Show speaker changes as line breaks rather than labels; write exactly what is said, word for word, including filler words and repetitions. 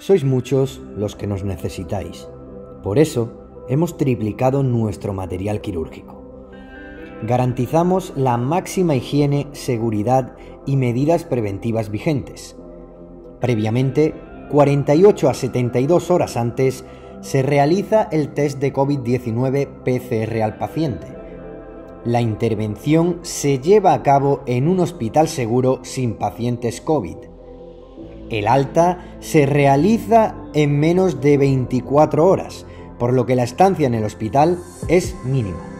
Sois muchos los que nos necesitáis. Por eso, hemos triplicado nuestro material quirúrgico. Garantizamos la máxima higiene, seguridad y medidas preventivas vigentes. Previamente, cuarenta y ocho a setenta y dos horas antes, se realiza el test de COVID diecinueve P C R al paciente. La intervención se lleva a cabo en un hospital seguro sin pacientes COVID. El alta se realiza en menos de veinticuatro horas, por lo que la estancia en el hospital es mínima.